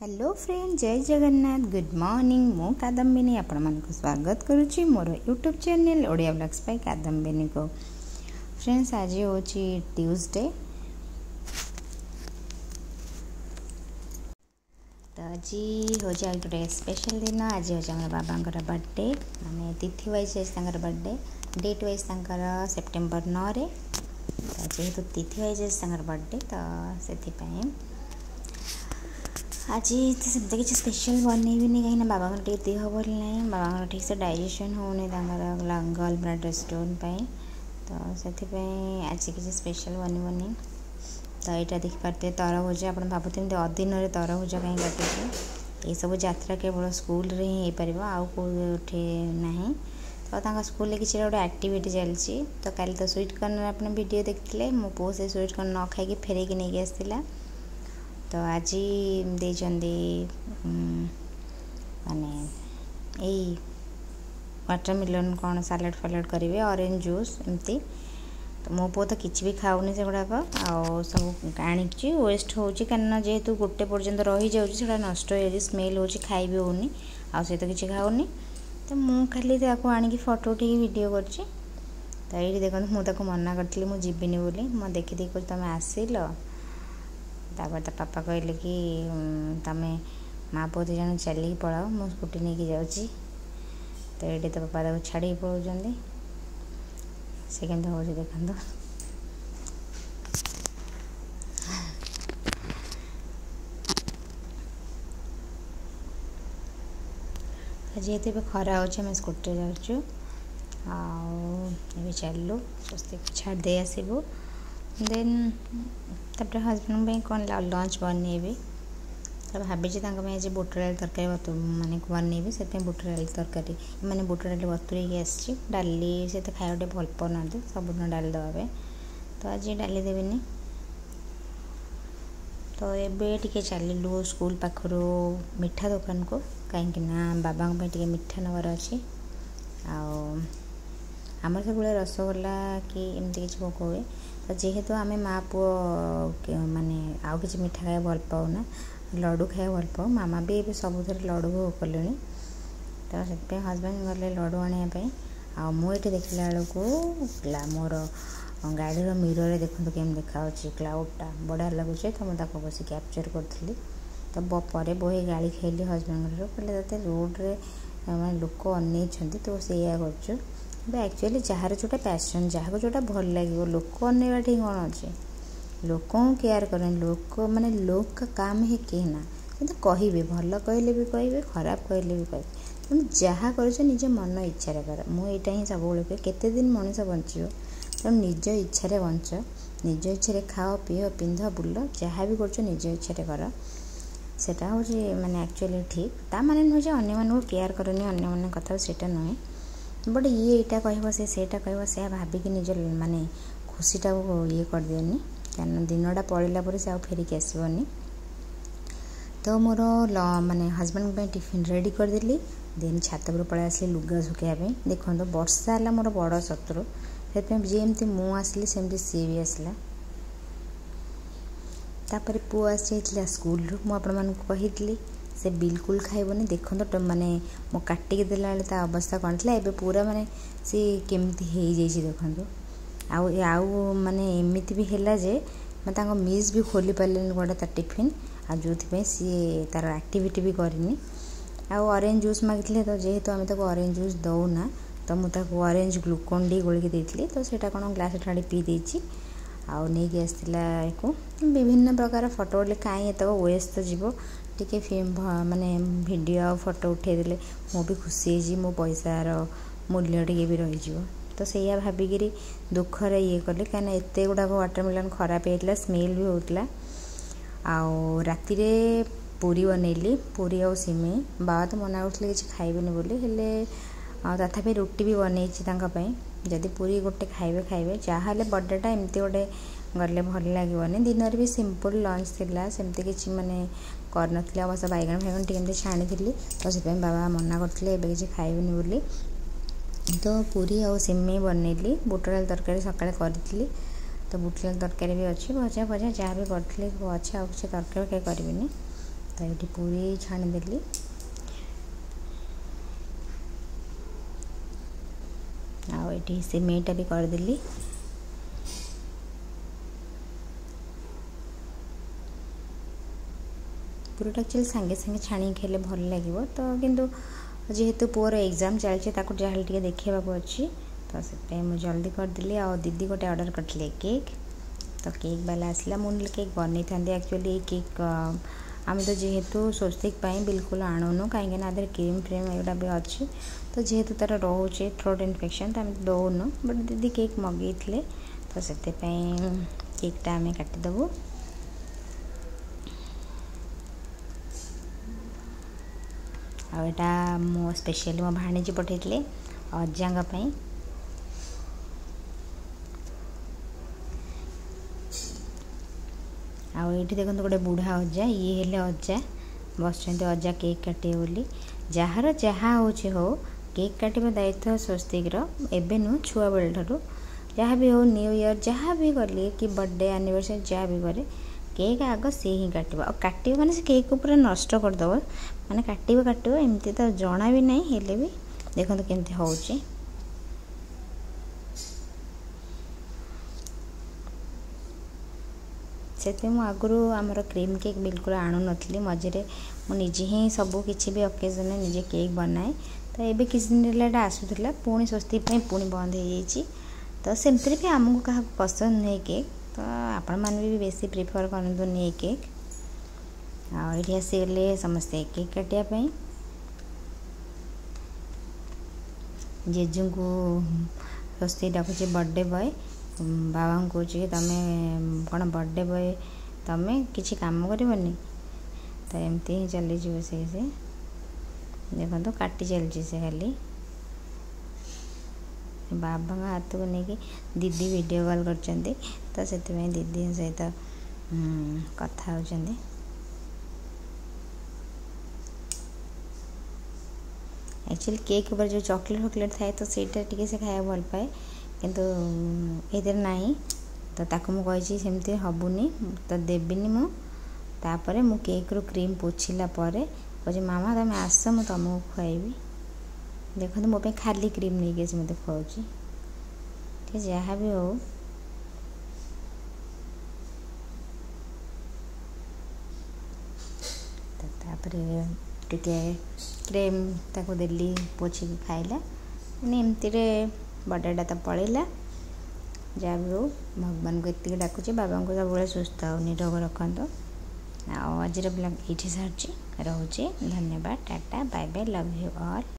Hello friend, जय Jagannath. Good morning. मु कादम्बिनी आपण मानक स्वागत करुच्ची मोर YouTube channel Odia blogs by Kadambini को। फ्रेंड्स, आज होची ट्यूसडे। तो आज हो गोटे स्पेशल दिन। आज हो बाबा बर्थडे, माने तिथि wise birthday, date wise September 9 रे। तो जेहेतु तिथि वाइज बर्थडे, तो से आज सेमती किसी स्पेशल बनैबी कहीं बाबा देह भल ना। बाबा ठीक से डाइजेशन होनी गल ब्लड स्टोन पाई, तो से आज किसी स्पेशल बनबनी। तो यहाँ देखिपारे तरभुजा। आप भावुँ अदिन तरभुजा कहीं काटुचे। ये सब यात्रा केवल स्कूल रे ही हो पार, आउ कौटे ना। तो स्कूल किसी गोटे एक्टिविटी चलती। तो कल तो स्वीट कॉर्नर आप वीडियो देखते, मो पु से स्वीट कॉर्नर न खाई फेरेक नहीं आसला। तो आज दे माने यही वाटरमेलन कौन सालाड फालाड करेंगे, ऑरेंज जूस एमती। तो मो पु तो किसी भी खाऊनी से गुड़ाक आ सब आनी वेस्ट हो, जेहेतु गोटे पर्यंत रही जाऊँगा नष्ट हो, स्मेल हो, खाई भी होनी, आ तो किसी खाऊनी। तो मु खाली आणिक फोटो उठे वीडियो कर। तो ये देखो मुझे मना करी मुझे जीविनी बोली, मैं देखी देखी तुम आसिल। तापर तो पापा कहले कि तमें माँ पुओ दु जन चलिए पलाओ, मु स्कूटी नहीं जाऊँगी। तो ये तो पापा छाड़ी पलाउं से केमती हो देखो। जेहेतु खरा हो स्कूटी जाऊँ आ चलू स्वस्तिक छाड़ दे आसबू। देन तापर हजबैंड कौन लंच बनइबी। तो भाभी आज बुट डाली तरकारी माने बनइबी, से बुट डाली तरकारी माने बुट डाली बतुरे आसी। डाली से तो खाया भल पाना, सबुदिन डाली देवाई। तो आज डाली देविनी। तो ये टे चलू स्कूल पाखर मिठा दुकान को, कहीं बाबा टे मिठा नबार अच्छी। आमर सब रसगोल्ला कि एमती किसी भोग हुए। तो जेहेतु आम माँ पुओ माने आउ कि मिठा खाया भल पाऊना, लड्डू खाया भल पाऊ। मामा भी ये सब लड्डू भोग कले। तो से हजबैंड गले लड्डू आने। मुझे देखला बेलू मोर गाड़ी मिरर देखो केम देखा क्लाउडटा बढ़िया लगुच। तो मुझे बस कैप्चर करी। तो पर बहे गाड़ी खाइली हजबैंड कहले ते रोड्रे मैं लोक अन तो से एक्चुअली जार जोटा पैशन, जहाँ जोटा भल लगे लोक अनेवा ठीक कौन अच्छे। लोक केयर करें लोक माने लोक का काम है कहीं ना, किंतु कहे भल कहले भी कहे, खराब कहले भी कहे। तुम जहाँ कर निज मन इच्छा कर। मुझा ही सब कहे केते दिन मनीष बंचो, तुम निज इच्छा बंच, निज इच्छा खाओ पीओ पिंध बुल, जहाँ भी कर निज इच्छा कर। सेटा हूँ माने एक्चुअली ठीक। ता माने नुहे अन्य मानक केयर करनी, अन्य मान कथा सेटा नुहे। बट ये यहाँ कह सेटा कह से भाविक निज माने खुशीटा ये कर दियनी, क्या दिनटा पड़ेला पर से फेरिक आसबनी। तो मोर माने हजबैंड पे टिफिन रेडी करदेली। देन छात पर पलि आसली लुगा सुखाइबा। देखो वर्षा है मोर बड़ शत्रु, से जमती मु आसली सेमती सी भी आसला। तापर पुओ आसी स्कूल मुझे कही से बिल्कुल खाइबनी। देखो तो माने मो काटिक देला अवस्था कौन था, एबे पूरा माने सी केमती हो जाइए देखो। आउ माने एमती भी है जे मैं मिस भी खोली पारे गोटे तार टिफिन, आ जो सी तार एक्टिविटी भी करनी। ऑरेंज जूस मांगी। तो जेहेतु आम ताको ऑरेंज जूस दौना, तो मुझे ऑरेंज ग्लूकोन डी गोलिक देती। तो सेटा कौन ग्लास ढाड़ी पी देती। आउ नहीं आसला को विभिन्न प्रकार फोटो उठे कहीं एत वेस्ट तो जीव टिके माने वीडियो फोटो उठेदेले मु भी खुशी मो पैसार मूल्य टे भी रही। तो सैया भाविकी दुखरे ये कले कहीं एत गुड़ाक वाटरमेलन खराब होता, स्मेल भी होता। राति पूरी बनैली, पूरी आ सिमे। बाबा तो मना करते किसी खाइबेनि बोली, हेले तथापि रुटी भी बनई जदि पूरी गोटे खाइबे खाइबे। जहाँ बर्थडेटा एमती गोटे गले भल लगे। दिन भी सिंपल लंच थिला, सेमती किसी माने कर नथिला। अवश्य बैगन फैगन टी छाणी थी। तो से बाबा मना करते किसी खाइबेनि बोली। तो पूरी आ सिमेई बनैली। बुट डाली तरकारी सकाଳେ करी। तो बुट डाली तरकारी भी अच्छी, भजा भजा जहाँ भी करी अच्छे। आ किसी तरकारी कहीं करें। तो ये पूरी छाणीदेली आठी सिमेटा भी करदेली पूराटा एक्चुअली सांगे सांगे छाणी खेले भल लगे तो किंतु जेहेतु पुअर एग्जाम चलती जहाँ टे देखा अच्छी तो से मुझे जल्दी करदेली आ दीदी गोटे ऑर्डर करते केक तो केक वाला आसला मुझे केक बनई था एक्चुअली केक आम तो जेहेतु स्वस्तिक बिल्कुल आणुनु कहीं आधे क्रीम फ्रीम एगुटा भी अच्छी तो जेहेतु तार रोचे थ्रोट इन्फेक्शन तो आम दौनु बट दीदी केक मगई थे तो से केकटा आम काटिदेबू आटा मो स्पेशली मो भाणीजी पठे अजांग आठी देखो गोटे बुढ़ा अजा ये हेले अजा बस अजा केक काटे बोली जार जहाँ हो केक काटिबा दायित्व स्वस्तिक एबे नु छुआ बेल ठारू जहाँ भी हो न्यू ईयर जहाँ भी गले कि बर्थडे एनिवर्सरी जहाँ भी करे केक आग सी ही काटिबा और काटिबा माने से केक को पूरा नष्ट करदब माने काटिबा एमती तो जना भी नहीं हेले भी देखो तो केमती होची से आगुरी आमर क्रीम केक बिल्कुल आणु नथली मझे मुझे ही सब किसी भी ओकेजन में निजे केक बनाए तो ये किसी दिन है आसूला पुणी स्वस्ति पुणी बंद हो जाइए तो सेमती भी आमको क्या पसंद नहीं केक तो आपण मैंने भी बेसी प्रिफर करतुनि ये केक आठी आसीगले समस्ते केक काटापी जेजू को स्वस्ति डाकुचे बर्थडे बॉय बाबा को कहे तुम कौन बर्थडे बॉय तुम्हें किसी काम करनी तो एमती ही चली से देखो तो काटी चलती से खाली बाबा हाथ को लेकिन दीदी वीडियो कॉल करछंती तो से दीदी सहित कथा होचंती एक्चुअली केक ऊपर जो चॉकलेट फॉकलेट थाए तो सेटा टिके से खाया भल पाए किंतु ये नहीं तो ताको मु कही सेमती हबुनी तो देविनी मु तापरे मु केक रो क्रीम पोछिला परे कहे मामा तुम आस मु तुमको खुआबी देखो मो पे खाली क्रीम नहीं के मत खुआची ठीक जहाँ भी हो तापरे टिके क्रीम ताको देली पोछी खाइला एमती बर्थडेटा तो पड़ेगा जहाँ भी हो भगवान को इतनी डाकुचे बाबा को सब सुस्थ और निरोग रखत आज ब्लॉग ये सारी रोचे धन्यवाद tata bye bye love you all.